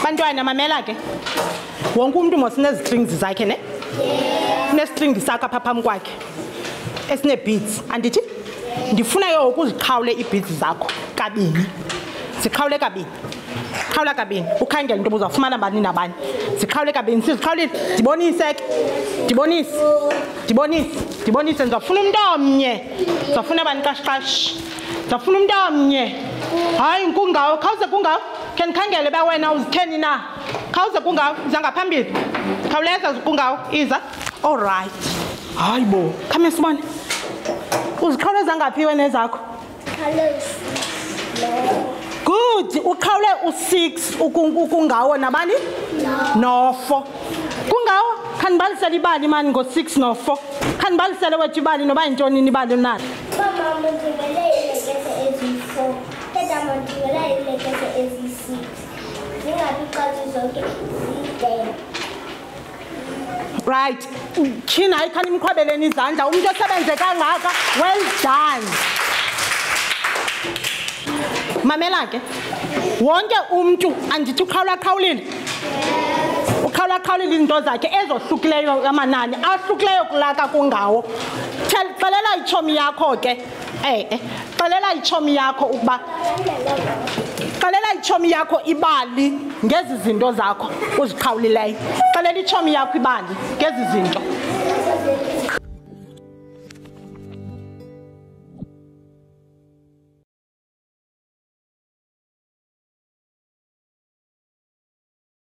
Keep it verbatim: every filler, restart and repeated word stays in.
Bantwana mamela ke. Wonke umuntu mosine strings zakhe ne? Ne string sakhe apha phambi kwakhe. Esine beats. Andithi? Ndifuna yo ukuziqhawule ibeats zakho kabini. Siqhawule kabini. Qhawula kabini. Ukhangela into obuzawufumana bani nabani. Siqhawule kabini. Siziqhawule dibonise ke. Dibonise. Dibonise. Dibonise ndizafuna umuntu omnye. Ndizafuna abani qashqashi. Ndizafuna umuntu omnye. Hayi kungawo, khawuze kungawo. Ke ndikhangele ba wena uzitheni na? Khawuze kungawo, uza ngaphambili. Khawuleza kungawo, iza. All right. Hayi bo, khame sibone. Uziqhawuleza ngaphi wena ezakho? Good, uqhawule u-six ukungawo nabani? No four. Kungawo, khanibalisele ibali mani ngo-six no four. Khanibalisele wethu ibali noba yintoni ibali nalo. Mama ndibele ilekese ezi-four. Tata ndibele ilekese ezi-six. Ningabiqazi zonke zide. Right. China hayi khani imqhwabeleni izandla. Umuntu osebenze kangaka, well done. Mamela ke. Wonke umuntu andithi uqhawula qhawulile. Uqhawula qhawulile izinto zakhe ezohlukileyo amanani, ahlukileyo kulaka kungawo. Xelela ichomi yakho ke. Eh eh. Xelela ichomi yakho ukuba Xelela ichomi yakho ibali ngezi zinto zakho uziqhawulileyo. Xelela ichomi yakho ibali ngezi zinto.